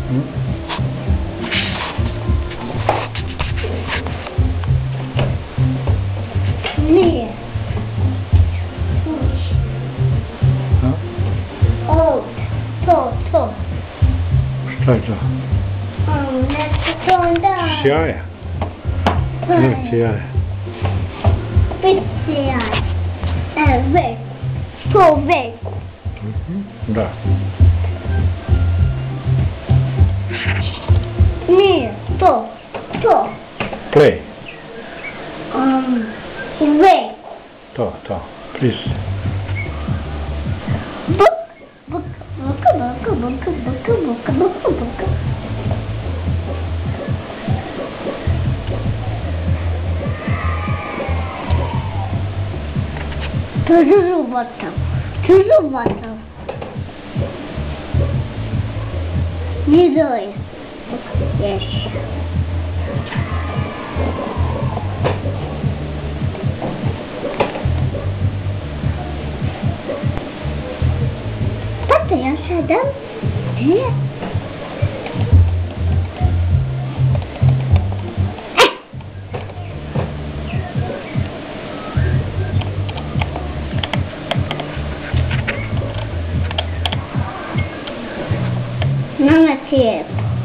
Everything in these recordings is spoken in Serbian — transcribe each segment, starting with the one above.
Nije. To. Šta je to? Nešto to onda... Sjaja. Znači jaja. Biti jaja. Veku. To veku. Da. Nije. To. Play. Veku. To. Please. Чужу ботал. Не знаю. Еще. Тата, я сядам. Где? Мама теп.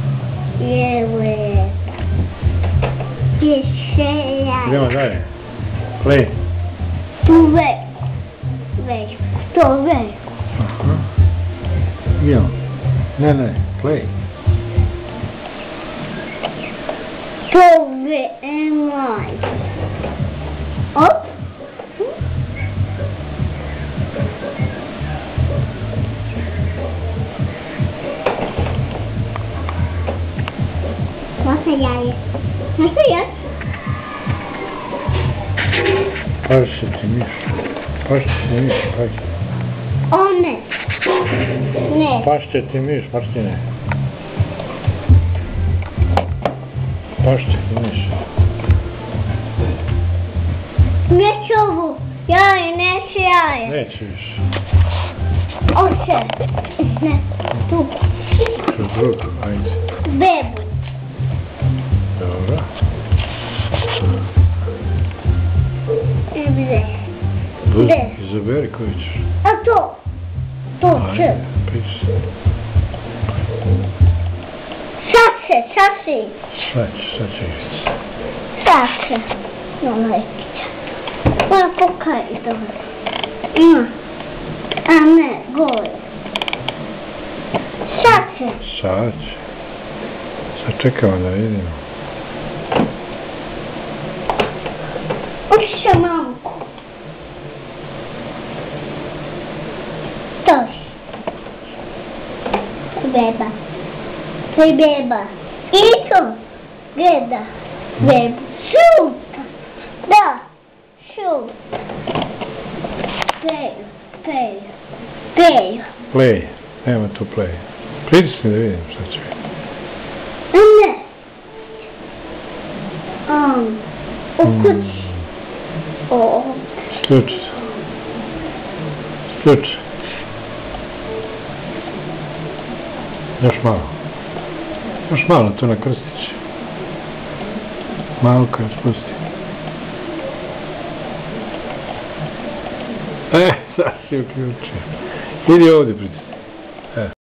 Idemo dalje. Play. Tu već. To već. Aha. Idemo. Ne. Play. To moj. Op. Nasıl ya? Pašće ti miš. O ne. Pašće ti miš, Martine. Pašće ti miš. Neću ovu. Neću jaje. Neće više. Oće. Ne. Tu. Drugo, ajde. Bebu. Dobro. Izaberi koji ćeš. A to. To će. Ajde, piši. Sad će. Sad će. Ona pokaj dobro. A ne, gore. Sad će. Sad čekamo da vidimo. Učiša mamku. Toš. Beba. To je beba. I to. Gleda. Bebu. Šuta. Da. Šut. Peju. Play. Nema tu play. Pritisni da vidim šta će biti. Ne. U kući. Isključi. Još malo tu na krstić. Malo kad spusti. Sad si uključio. Idi ovdje pritisni.